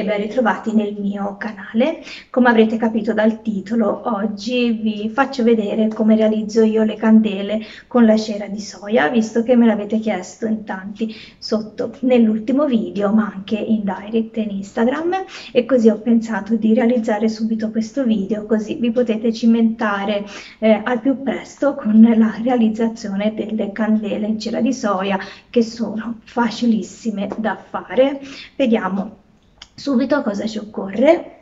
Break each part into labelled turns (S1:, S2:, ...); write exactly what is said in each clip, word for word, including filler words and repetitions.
S1: e ben ritrovati nel mio canale. Come avrete capito dal titolo, oggi vi faccio vedere come realizzo io le candele con la cera di soia, visto che me l'avete chiesto in tanti sotto nell'ultimo video, ma anche in direct in Instagram, e così ho pensato di realizzare subito questo video, così vi potete cimentare eh, al più presto con la realizzazione delle candele in cera di soia, che sono facilissime da fare. Vediamo subito cosa ci occorre.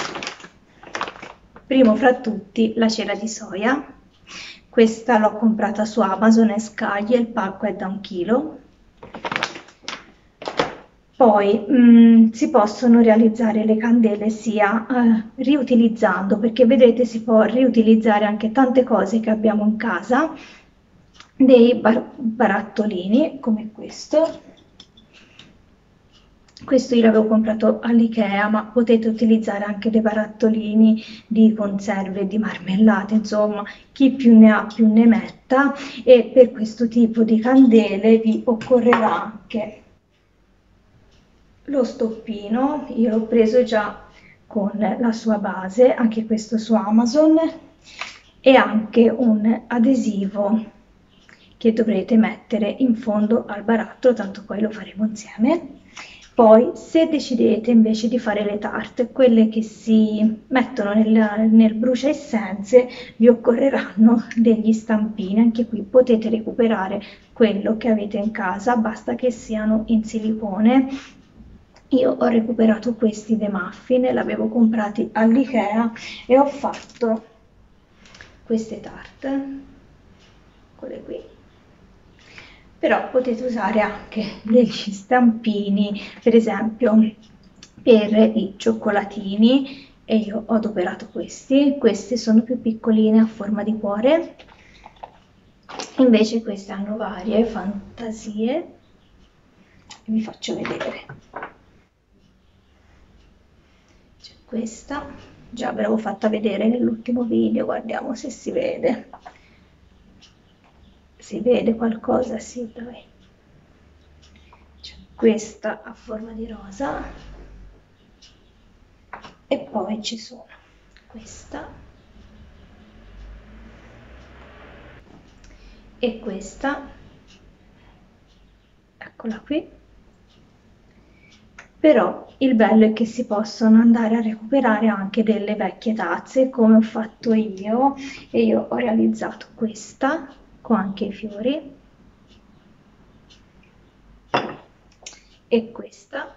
S1: Primo fra tutti la cera di soia. Questa l'ho comprata su Amazon e Scaglie, il pacco è da un chilo. Poi mh, si possono realizzare le candele sia eh, riutilizzando, perché vedete si può riutilizzare anche tante cose che abbiamo in casa, dei bar barattolini come questo. Questo io l'avevo comprato all'Ikea, ma potete utilizzare anche dei barattolini di conserve, di marmellate, insomma, chi più ne ha più ne metta. E per questo tipo di candele vi occorrerà anche lo stoppino. Io l'ho preso già con la sua base, anche questo su Amazon, e anche un adesivo che dovrete mettere in fondo al barattolo, tanto poi lo faremo insieme. Poi, se decidete invece di fare le tarte, quelle che si mettono nel, nel brucia essenze, vi occorreranno degli stampini. Anche qui potete recuperare quello che avete in casa, basta che siano in silicone. Io ho recuperato questi dei muffin, l'avevo comprati all'Ikea e ho fatto queste tarte, quelle qui. Però potete usare anche degli stampini, per esempio per i cioccolatini, e io ho adoperato questi. Queste sono più piccoline, a forma di cuore, invece queste hanno varie fantasie. Vi faccio vedere. C'è questa, già ve l'avevo fatta vedere nell'ultimo video, guardiamo se si vede. Si vede qualcosa? Sì, dai. C'è questa a forma di rosa e poi ci sono questa e questa, eccola qui. Però il bello è che si possono andare a recuperare anche delle vecchie tazze, come ho fatto io, e io ho realizzato questa con anche i fiori e questa.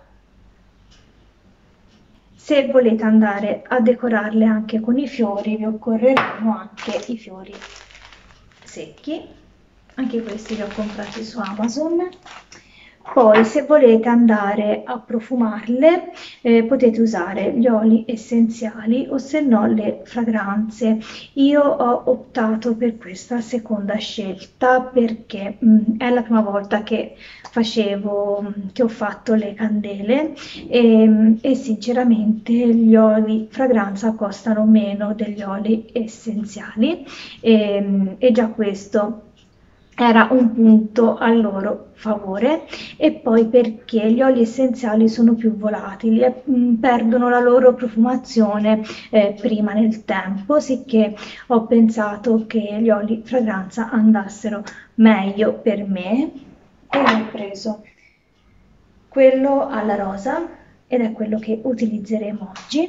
S1: Se volete andare a decorarle anche con i fiori, vi occorreranno anche i fiori secchi, anche questi li ho comprati su Amazon. Poi, se volete andare a profumarle, eh, potete usare gli oli essenziali o se no le fragranze. Io ho optato per questa seconda scelta perché mh, è la prima volta che facevo, che ho fatto le candele e, e sinceramente gli oli fragranza costano meno degli oli essenziali e, e già questo era un punto a loro favore. E poi perché gli oli essenziali sono più volatili e mh, perdono la loro profumazione eh, prima nel tempo, sicché ho pensato che gli oli fragranza andassero meglio per me e ho preso quello alla rosa ed è quello che utilizzeremo oggi.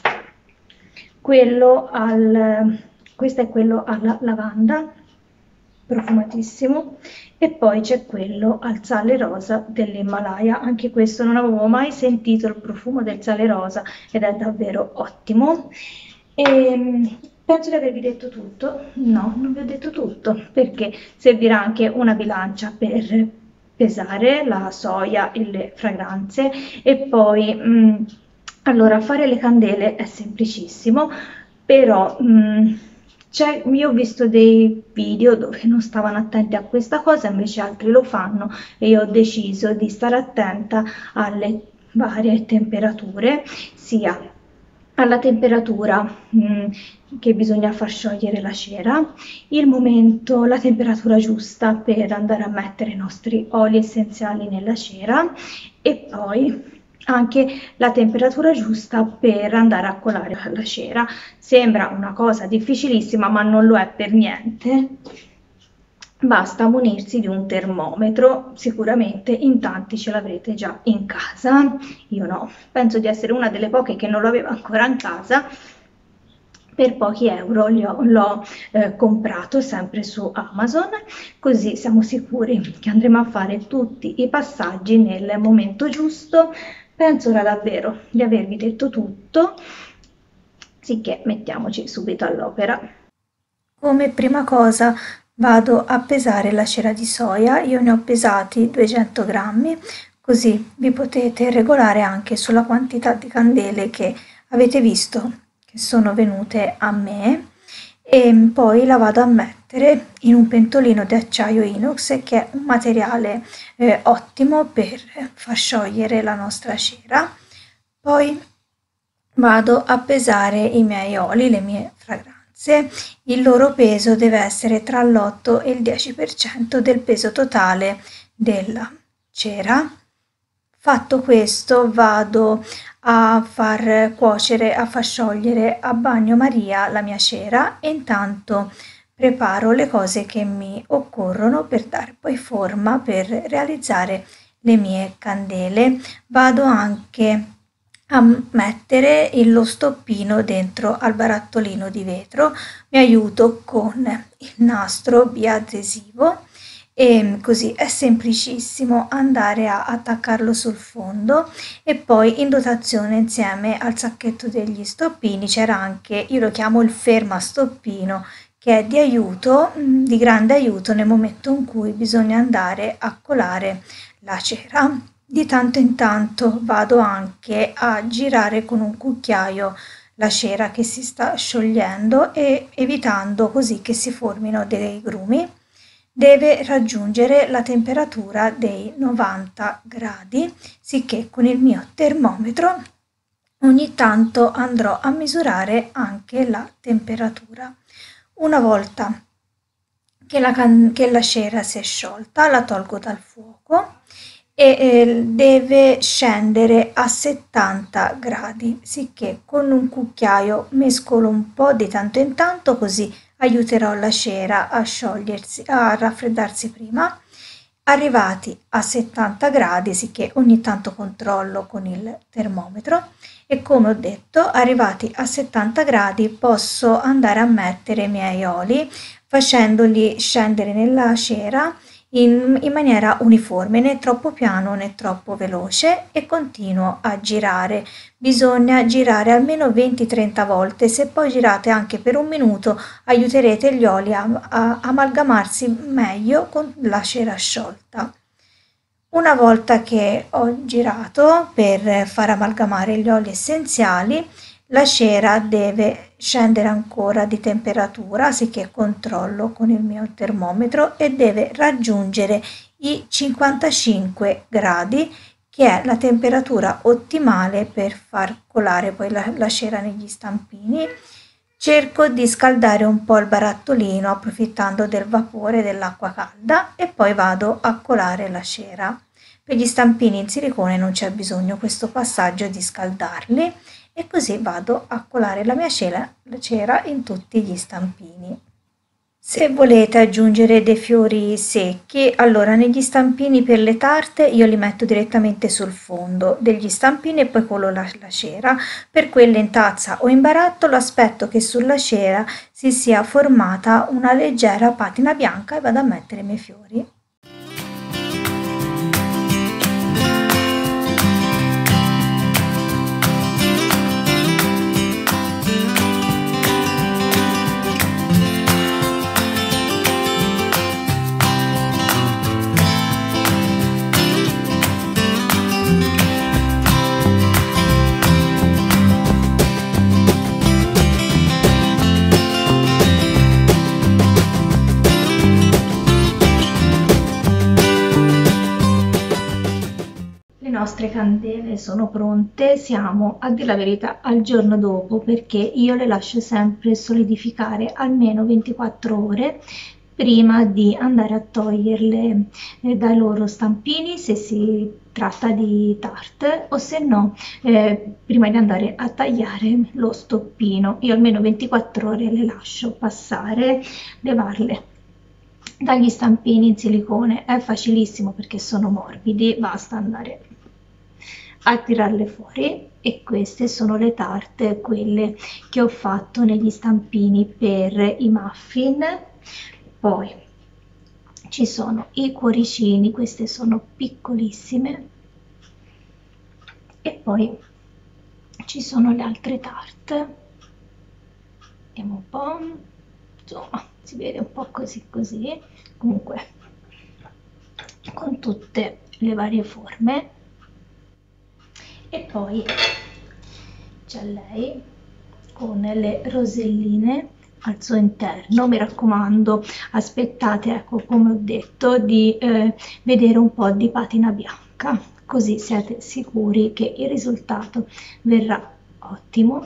S1: Quello al, questo è quello alla lavanda, profumatissimo, e poi c'è quello al sale rosa dell'Himalaya. Anche questo non avevo mai sentito il profumo del sale rosa ed è davvero ottimo. E penso di avervi detto tutto. No, non vi ho detto tutto, perché servirà anche una bilancia per pesare la soia e le fragranze. E poi mh, allora, fare le candele è semplicissimo, però mh, Cioè, io ho visto dei video dove non stavano attenti a questa cosa, invece altri lo fanno, e io ho deciso di stare attenta alle varie temperature, sia alla temperatura mh, che bisogna far sciogliere la cera, il momento, la temperatura giusta per andare a mettere i nostri oli essenziali nella cera, e poi anche la temperatura giusta per andare a colare la cera. Sembra una cosa difficilissima, ma non lo è per niente. Basta munirsi di un termometro, sicuramente in tanti ce l'avrete già in casa, io no, penso di essere una delle poche che non lo aveva ancora in casa. Per pochi euro l'ho eh, comprato sempre su Amazon, così siamo sicuri che andremo a fare tutti i passaggi nel momento giusto. Penso ora davvero di avervi detto tutto, sicché mettiamoci subito all'opera. Come prima cosa vado a pesare la cera di soia, io ne ho pesati duecento grammi, così vi potete regolare anche sulla quantità di candele che avete visto che sono venute a me, e poi la vado a mettere in un pentolino di acciaio inox, che è un materiale eh, ottimo per far sciogliere la nostra cera. Poi vado a pesare i miei oli, le mie fragranze. Il loro peso deve essere tra l'otto e il dieci per cento del peso totale della cera. Fatto questo, vado a far cuocere, a far sciogliere a bagnomaria la mia cera, e intanto preparo le cose che mi occorrono per dare poi forma, per realizzare le mie candele. Vado anche a mettere lo stoppino dentro al barattolino di vetro, mi aiuto con il nastro biadesivo, e così è semplicissimo andare a attaccarlo sul fondo. E poi in dotazione, insieme al sacchetto degli stoppini, c'era anche, io lo chiamo il ferma stoppino, che è di aiuto, di grande aiuto nel momento in cui bisogna andare a colare la cera. Di tanto in tanto vado anche a girare con un cucchiaio la cera che si sta sciogliendo, e evitando così che si formino dei grumi. Deve raggiungere la temperatura dei novanta gradi, sicché con il mio termometro ogni tanto andrò a misurare anche la temperatura. Una volta che la, che la cera si è sciolta, la tolgo dal fuoco e eh, deve scendere a settanta gradi, sicché con un cucchiaio mescolo un po' di tanto in tanto, così aiuterò la cera a sciogliersi, a raffreddarsi prima. Arrivati a settanta gradi, sicché ogni tanto controllo con il termometro, e come ho detto, arrivati a settanta gradi posso andare a mettere i miei oli, facendoli scendere nella cera in, in maniera uniforme, né troppo piano né troppo veloce, e continuo a girare. Bisogna girare almeno venti trenta volte. Se poi girate anche per un minuto, aiuterete gli oli a, a amalgamarsi meglio con la cera sciolta. Una volta che ho girato per far amalgamare gli oli essenziali, la cera deve scendere ancora di temperatura, sicché controllo con il mio termometro, e deve raggiungere i cinquantacinque gradi, che è la temperatura ottimale per far colare poi la, la cera negli stampini. Cerco di scaldare un po' il barattolino approfittando del vapore dell'acqua calda, e poi vado a colare la cera. Per gli stampini in silicone non c'è bisogno questo passaggio di scaldarli, e così vado a colare la mia cera, la cera in tutti gli stampini. Se volete aggiungere dei fiori secchi, allora negli stampini per le tarte io li metto direttamente sul fondo degli stampini e poi colo la, la cera. Per quelle in tazza o in barattolo aspetto che sulla cera si sia formata una leggera patina bianca e vado a mettere i miei fiori. Le nostre candele sono pronte, siamo a dire la verità al giorno dopo, perché io le lascio sempre solidificare almeno ventiquattro ore prima di andare a toglierle eh, dai loro stampini, se si tratta di tarte, o se no eh, prima di andare a tagliare lo stoppino. Io almeno ventiquattro ore le lascio passare, levarle dagli stampini in silicone. È facilissimo perché sono morbidi, basta andare a tirarle fuori. E queste sono le tarte, quelle che ho fatto negli stampini per i muffin. Poi ci sono i cuoricini, queste sono piccolissime, e poi ci sono le altre tarte. Vediamo un po', insomma si vede un po' così così, comunque con tutte le varie forme. E poi c'è lei con le roselline al suo interno. Mi raccomando, aspettate, ecco, come ho detto, di eh, vedere un po' di patina bianca, così siete sicuri che il risultato verrà ottimo.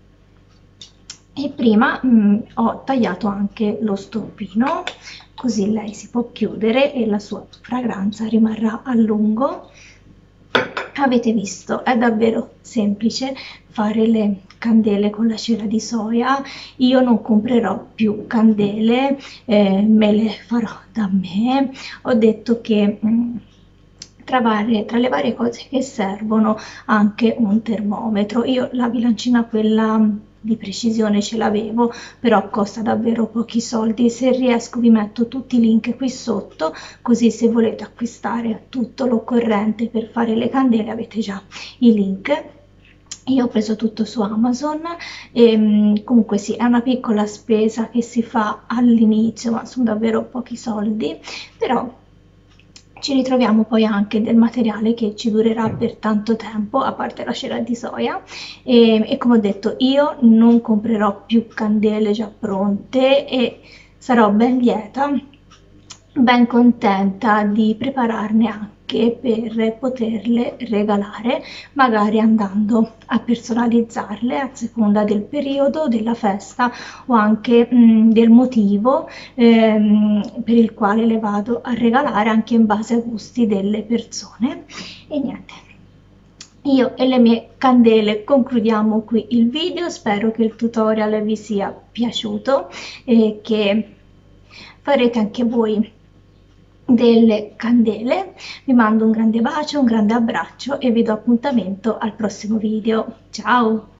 S1: E prima mh, ho tagliato anche lo stoppino, così lei si può chiudere e la sua fragranza rimarrà a lungo. Avete visto, è davvero semplice fare le candele con la cera di soia. Io non comprerò più candele, eh, me le farò da me. Ho detto che mh, tra, varie, tra le varie cose che servono anche un termometro. Io la bilancina, quella di precisione, ce l'avevo, però costa davvero pochi soldi. Se riesco vi metto tutti i link qui sotto, così se volete acquistare tutto l'occorrente per fare le candele avete già i link. Io ho preso tutto su Amazon e comunque sì, è una piccola spesa che si fa all'inizio, ma sono davvero pochi soldi, però ci ritroviamo poi anche del materiale che ci durerà per tanto tempo, a parte la cera di soia. E, e come ho detto, io non comprerò più candele già pronte e sarò ben lieta, ben contenta di prepararne anche per poterle regalare, magari andando a personalizzarle a seconda del periodo, della festa o anche mh, del motivo ehm, per il quale le vado a regalare, anche in base ai gusti delle persone. E niente, io e le mie candele concludiamo qui il video. Spero che il tutorial vi sia piaciuto e che farete anche voi delle candele. Vi mando un grande bacio, un grande abbraccio e vi do appuntamento al prossimo video. Ciao!